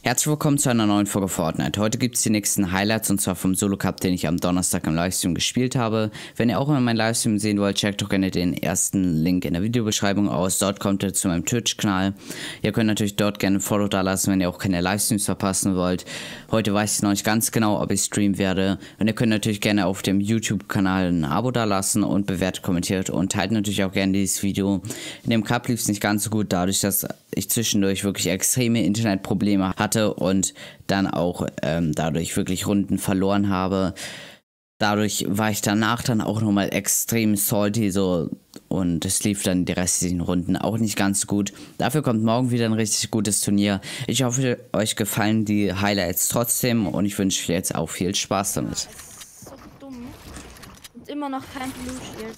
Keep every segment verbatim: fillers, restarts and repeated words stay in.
Herzlich willkommen zu einer neuen Folge Fortnite. Heute gibt es die nächsten Highlights und zwar vom Solo Cup, den ich am Donnerstag im Livestream gespielt habe. Wenn ihr auch immer meinen Livestream sehen wollt, checkt doch gerne den ersten Link in der Videobeschreibung aus. Dort kommt ihr zu meinem Twitch-Kanal. Ihr könnt natürlich dort gerne ein Follow da lassen, wenn ihr auch keine Livestreams verpassen wollt. Heute weiß ich noch nicht ganz genau, ob ich streamen werde. Und ihr könnt natürlich gerne auf dem YouTube-Kanal ein Abo da lassen und bewertet, kommentiert und teilt natürlich auch gerne dieses Video. In dem Cup lief es nicht ganz so gut, dadurch, dass ich zwischendurch wirklich extreme Internetprobleme hatte und dann auch ähm, dadurch wirklich Runden verloren habe. Dadurch war ich danach dann auch nochmal extrem salty so und es lief dann die restlichen Runden auch nicht ganz so gut. Dafür kommt morgen wieder ein richtig gutes Turnier. Ich hoffe, euch gefallen die Highlights trotzdem und ich wünsche euch jetzt auch viel Spaß damit. Das ist so dumm. Und immer noch kein Blue Shield.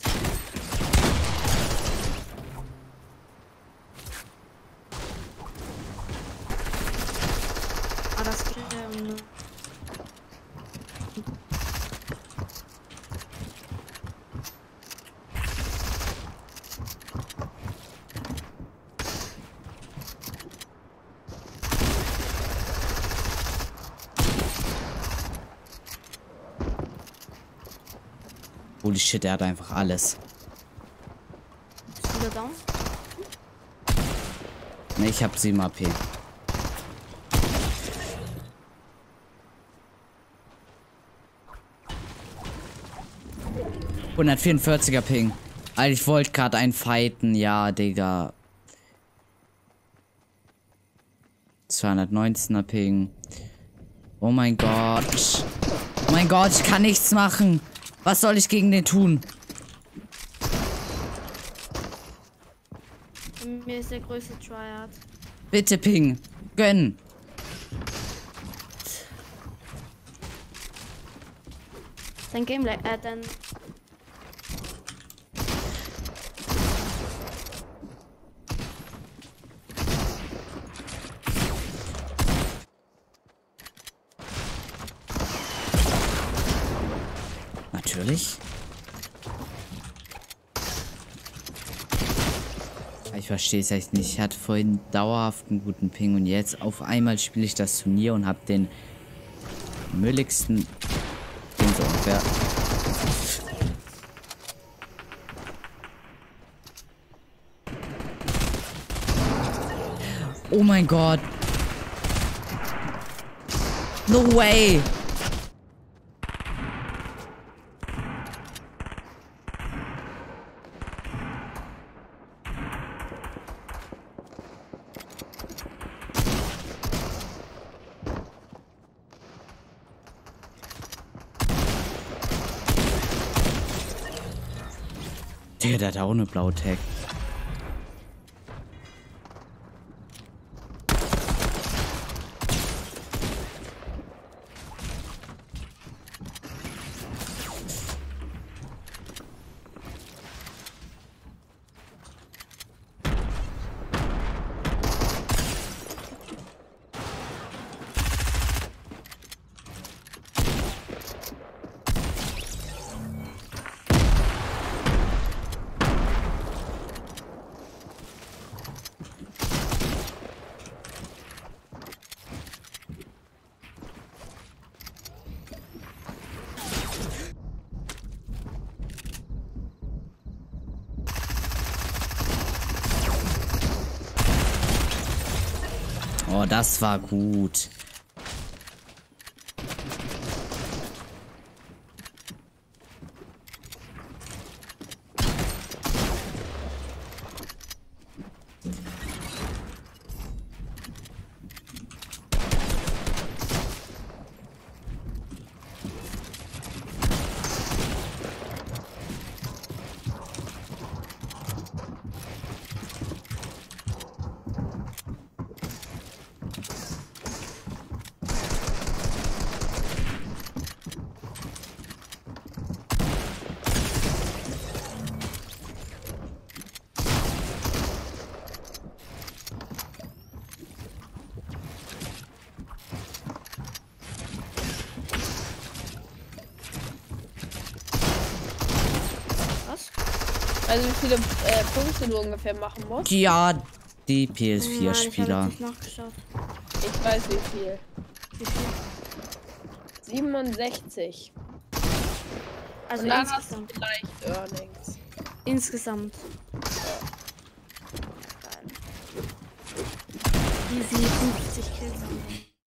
Ah, das geht ähm Holy shit, er hat einfach alles. Ist wieder down? Ne, ich hab sieben A P. hundertvierundvierziger Ping. Alter, ich wollte gerade einen fighten. Ja, Digga. zweihundertneunzehner Ping. Oh mein Gott. Oh mein Gott, ich kann nichts machen. Was soll ich gegen den tun? Mir ist der größte Tryhard. Bitte, Ping. Gönn. Dein Gameplay, äh, dann. Natürlich. Ich verstehe es echt nicht. Ich hatte vorhin dauerhaft einen guten Ping und jetzt auf einmal spiele ich das Turnier und habe den mülligsten Ping so ungefähr. Oh mein Gott. No way. Der, der hat auch eine blaue Tag. Oh, das war gut. Also wie viele äh, Punkte du ungefähr machen musst? Ja, die P S vier Spieler. Nein, ich hab jetzt nicht nachgeschaut. Ich weiß wie viel. Wie viel? siebenundsechzig. Also Und dann hast du insgesamt. vielleicht Earnings. Insgesamt. Easy fünfzig Kills.